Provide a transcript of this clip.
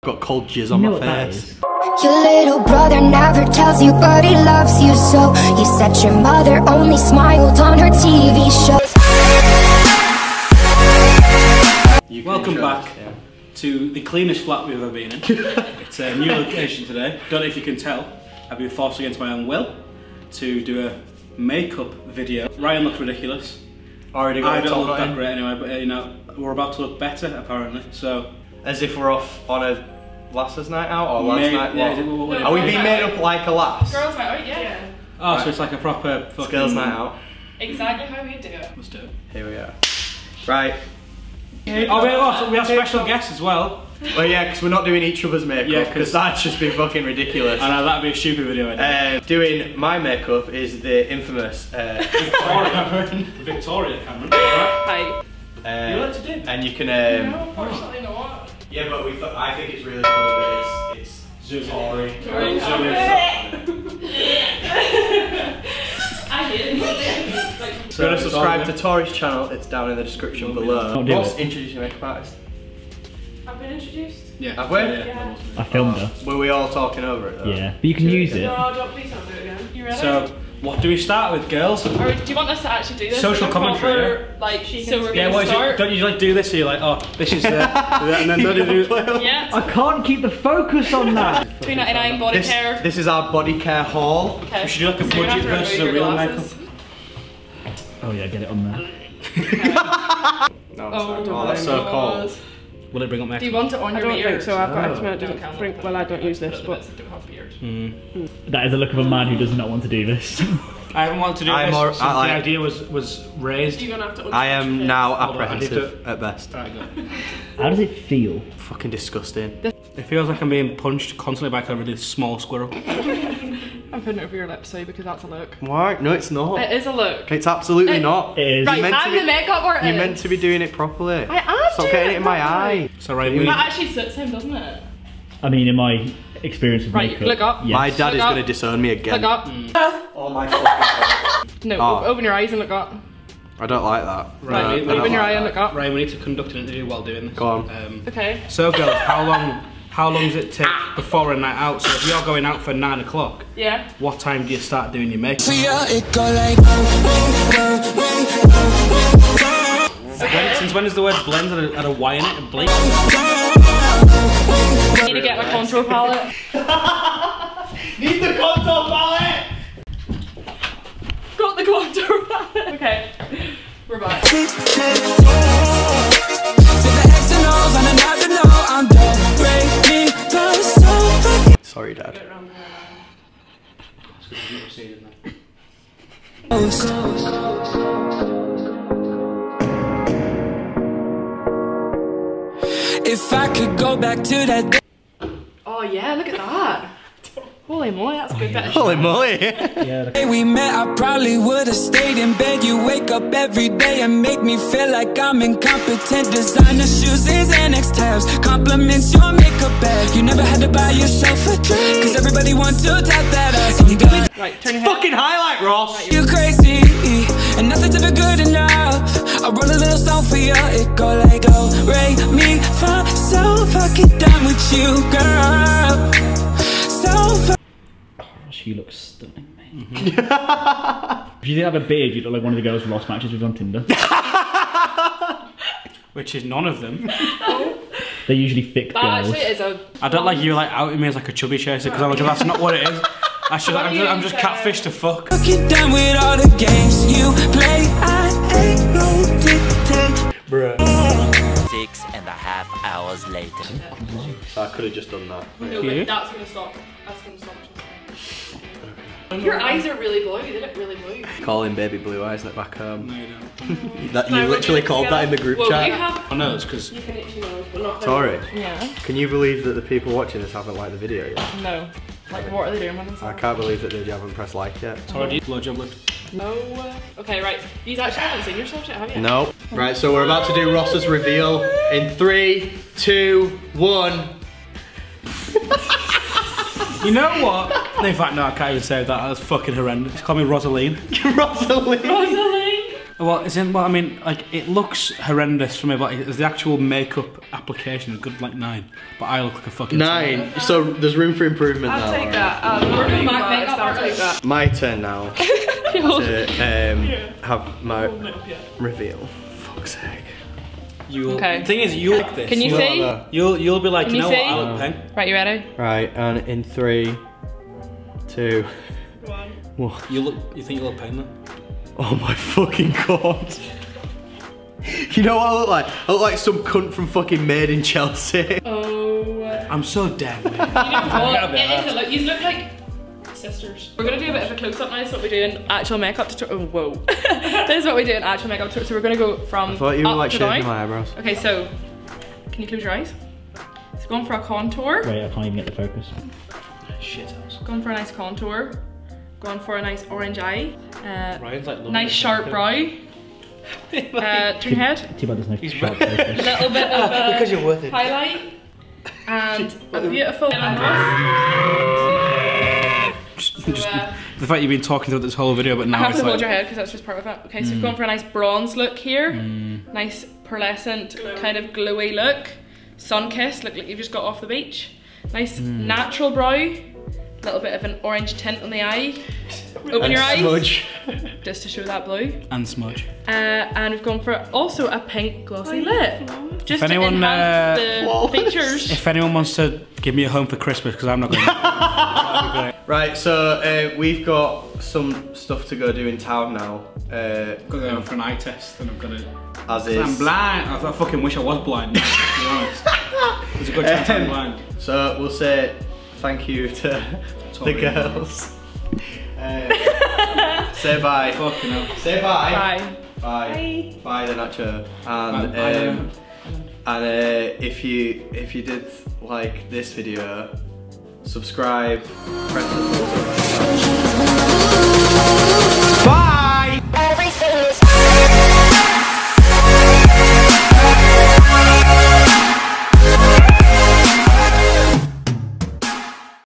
Got cold jizz on my face. Your little brother never tells you, but he loves you so. You said your mother only smiled on her TV shows. Welcome back to the cleanest flat we've ever been in. It's a new location today. Don't know if you can tell. I've been forced against my own will to do a makeup video. Ryan looks ridiculous. Already got I don't look that great anyway, but you know, we're about to look better apparently. So, as if we're off on a lasses night out or lads night. Yeah, are we being made up like a lass? Girls night out, yeah. Oh, right. so it's like a proper fucking girls night out. Exactly how we do it. Let's do it. Here we are. Right. Oh, we have special guests as well. Well, yeah, because we're not doing each other's makeup, because that'd just be fucking ridiculous. I know, that'd be a stupid video. Doing my makeup is the infamous Victoria Cameron. Hi. You like to do? And you can. No, unfortunately not. Yeah, but I think it's really funny that it's Tori. I hate it. So go to subscribe to Tori's channel, it's down in the description below. Ross, introduce your makeup artist. I've been introduced. Yeah. Have we? Yeah. I filmed her. Were we all talking over it though? Yeah, but you can use it. No, please don't do it again. You ready? So, what do we start with, girls? Or do you want us to actually do this? Social commentary, proper, like, so we're yeah, gonna start? don't you like do this? So you're like, oh, this is the, and then Yeah. I can't keep the focus on that. $3.99 body care. This is our body care haul. Okay. We should do like a budget versus a real makeup. Oh yeah, get it on there. No, oh, that's so cold. Will it bring up my? Do you want it on your ears? So I've got eczema. It doesn't bring. Well, I don't use this, but That is the look of a man who does not want to do this. I haven't wanted to do this since the idea was raised. You're gonna have to I am now Hold on, apprehensive at best. Right, go. How does it feel? Fucking disgusting. It feels like I'm being punched constantly by a really small squirrel. I'm putting it over your lips, so because that's a look. Why? No, it's not. It is a look. It's absolutely not. It is. Right, I'm the makeup artist. You're meant to be doing it properly. I am. Stop getting it in my eye. So right, we need. That actually suits him, doesn't it? I mean, in my experience with Right, makeup, look up. yes. My dad is Look going to up. disown me again. Look up. Oh my fucking god. No, Oh. open your eyes and look up. I don't like that. Right, No, I don't open your like eye and that. look up. Right, we need to conduct an interview while doing this. Go on. Okay. So, girls, how long does it take before a night out? So, if you're going out for 9 o'clock, Yeah. what time do you start doing your makeup? Since when is the word blend at a Y in it? A blink? I need to get my contour palette. Need the contour palette! Got the contour palette. Okay. We're back. Sorry, Dad. If I could go back to that. Oh yeah, look at that. Holy moly, that's a good bit of Holy moly! Day we met, I probably would've stayed in bed. You wake up every day and make me feel like I'm incompetent. Designer shoes, Xanax tabs, compliments your makeup bag. You never had to buy yourself a drink, cause everybody wants to tap that ass. And you got me Right, turn your head. Fucking highlight, Ross! you crazy, and nothing's ever good enough. I wrote a little song for you, it go like do, re, mi, fa. So fucking done with you, girl. So She looks stunning, mate. If you didn't have a beard, you'd look like one of the girls Ross matches with on Tinder. Which is none of them. They're usually thick That girls. actually is a. I don't like you like outing me as like a chubby chaser because that's not what it is. I'm just catfish to fuck. fucking done with all the games you play. I ain't no dictator. Bruh. 6.5 hours later. So I could have just done that. No, but that's gonna stop. That's gonna stop. Your eyes are really blue. They look really blue. Call him baby blue eyes at back home. No, you don't. That, you literally called that in the group Well, chat. you have. I know, it's because You can itch your nose, but not. Tori, Yeah. can you believe that the people watching this haven't liked the video yet? No. Like, what are they doing with I themselves? can't believe that they haven't pressed like yet. already blowjob lips. No. Okay, right. You actually haven't seen yourself yet, have you? No. Right, so we're about to do Ross's reveal in 3, 2, 1. You know what? In fact, no, I can't even say that. That's fucking horrendous. Call me Rosaline. Rosalie. Rosalie. Well, it's in. Well, I mean, like it looks horrendous for me, but the actual makeup application is good, like 9. But I look like a fucking 9. So there's room for improvement now. I'll take that. We're doing I'll makeup take that. My turn now to have my reveal. Fuck's sake. Okay. The thing is, you like this. Can you see? You'll be like, Can you you know see? what? I look peng. Right, you ready? Right, and in 3, 2, 1. You think you look peng then? Oh my fucking god. You know what I look like? I look like some cunt from fucking Made in Chelsea. Oh. I'm so dead, man. You know what? It is a look. You look like sisters. We're gonna do a bit of a close-up now. So what we do in actual makeup tutorial. Oh, whoa. This is what we do in actual makeup tutorial. So we're gonna go from. I thought you were up like to shaving down. my eyebrows. Okay, so can you close your eyes? So going for a contour. Wait, I can't even get the focus. Shit house. Going for a nice contour. Going for a nice orange eye. Ryan's like Nice sharp brow. Turn your head. Too bad there's no sharp A focus. little bit of Because you're worth it. highlight. And a beautiful gloss. Just the fact you've been talking through this whole video, but I now have it's to hold like. your head because that's just part of it. Okay, so we've gone for a nice bronze look here. Nice pearlescent, kind of glowy look. Sun-kissed, look like you've just got off the beach. Nice natural brow. Little bit of an orange tint on the eye. Open your eyes. Smudge. Just to show that blue. And smudge. And we've gone for also a pink glossy lip. Just If anyone, to enhance the features. If anyone wants to give me a home for Christmas, because I'm not going to. That'd be great. Right, so we've got some stuff to go do in town now. I'm going for an eye test, and I'm gonna. As I'm is. blind. I fucking wish I was blind. To be honest, there's a good chance I'm blind. So we'll say thank you to the girls. Say bye. Fucking hell. Say bye. Bye. Bye. Bye, the Nacho. And if you did like this video, subscribe, press the